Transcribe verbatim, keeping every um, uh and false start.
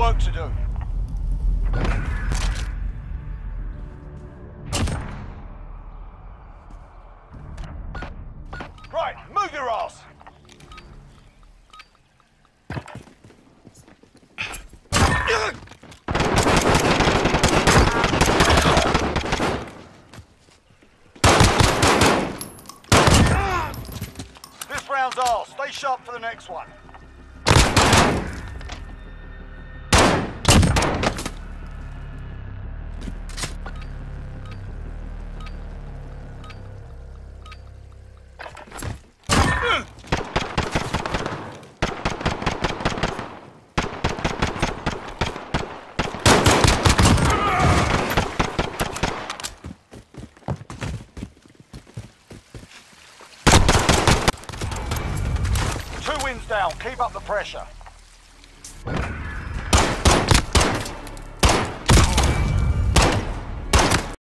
work to do. Right, move your ass! This round's ours. Stay sharp for the next one. Two wins down. Keep up the pressure.